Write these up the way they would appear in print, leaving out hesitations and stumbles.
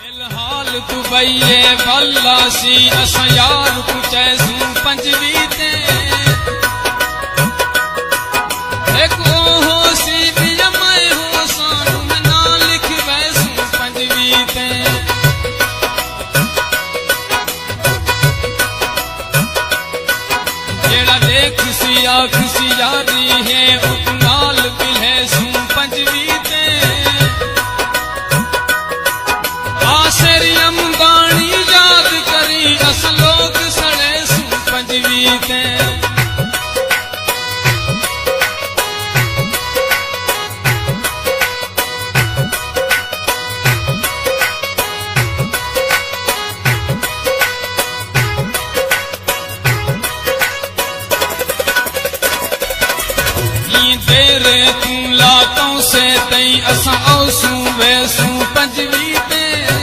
फिलहाल दुबई बल्लासी असां यार कुचैसूं पंजवी ते एक हो सी दिया मैं हो सानू में ना लिख वैसूं पंजवी ते जेड़ा देख सी आख सी यारी है उत नाल बिलहे सूं पंजवी ते आसरी अमदानी याद करी अस लोग सड़े सूं पंजवी ते तेरे तू लातों से तई असां औसूं वैसूं पंजवी ते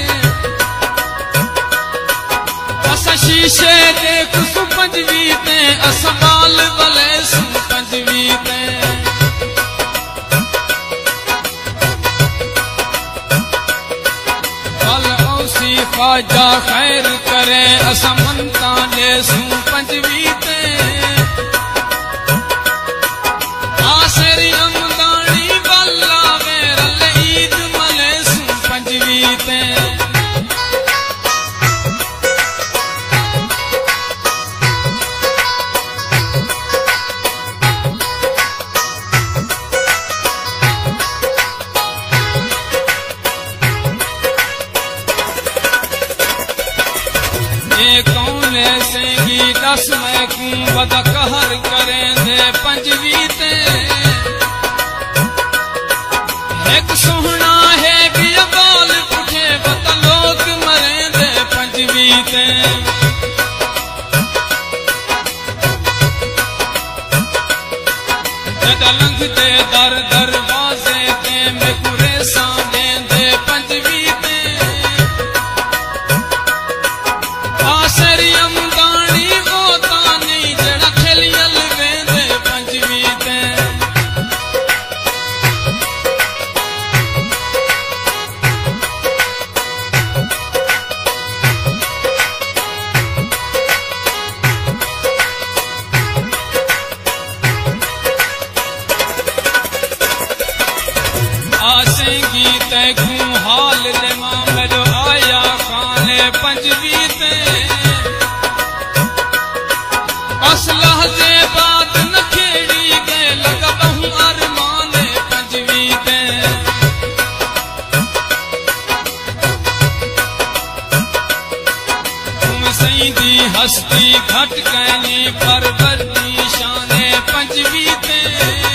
असां शीशे देख सूं पंजवी ते असां बाल बले सूं पंजवी ते बल औसी ख्वाजा खैर करे असां मनता ले सूं पंजवी ते आसरी अमदानी बल्ला वेरल ईद मले सूं पंजवी ते ये कौन सेंगी दस मैं कूं बद कहर करें दे पंजवी ते एक सोहना है कि बाल पुठे बत लोग मरे दे पंजवी ते जद लंघ दे दर दरवाजे ते में पूरे सा दे पंजवी ते आसरी अमदानी होता नहीं जड़ा खेलियल वेंदे पंजवी ते आसेंगी तैकूं हाल ले मामलो आया खाने पंजवी ते बस लहजे बाद न खेड़ी गए लगा बहु अरमाने पंजवी ते तुम सही दी हस्ती घट कहनी पर वर्दी शाने पंजवी ते